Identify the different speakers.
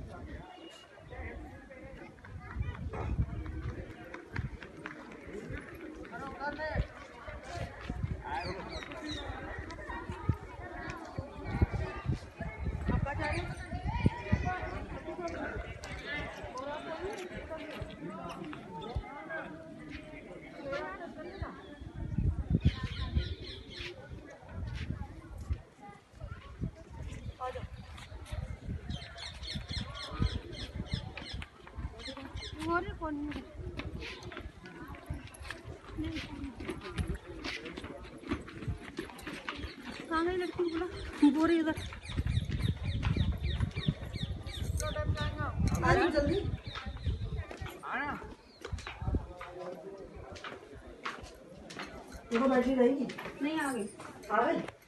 Speaker 1: कहाँ गई लड़की? बोला बोरी इधर जल्दी बैठी रहेगी। नहीं आ गई।